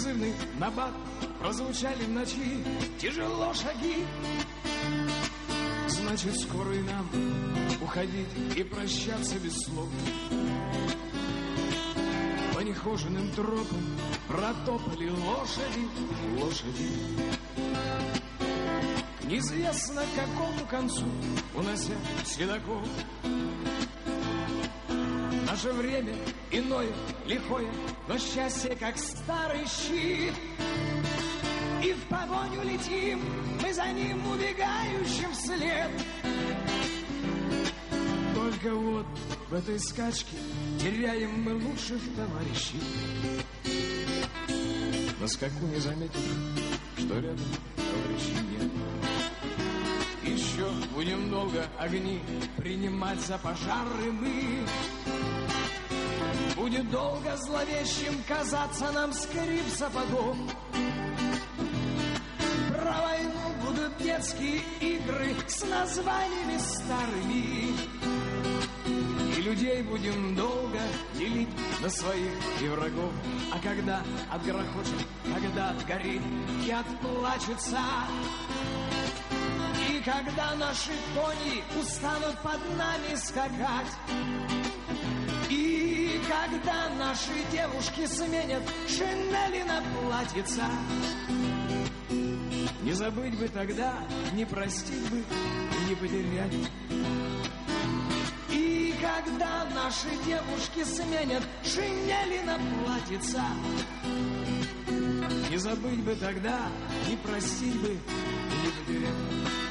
призывный набат, прозвучали в ночи тяжело шаги. Значит, скоро и нам уходить и прощаться без слов. По нехоженным тропам протопали лошади, лошади. К неизвестно какому концу, унося седаков. Наше время иное, лихое, но счастье, как старый щит. И в погоню летим, мы за ним убегающим вслед. Только вот в этой скачке теряем мы лучших товарищей. На скаку не заметили, что рядом товарищей нет. Еще будем долго огни принимать за пожары мы. Будет долго зловещим казаться нам скрип сапогов. Про войну будут детские игры с названиями старыми. И людей будем долго делить на своих и врагов. А когда отгрохочет, когда отгорит и отплачется, и когда наши кони устанут под нами скакать, и когда наши девушки сменят шинели на платьица, не забыть бы тогда, не простить бы и не потерять. И когда наши девушки сменят шинели на платьица, не забыть бы тогда, не простить бы и не потерять.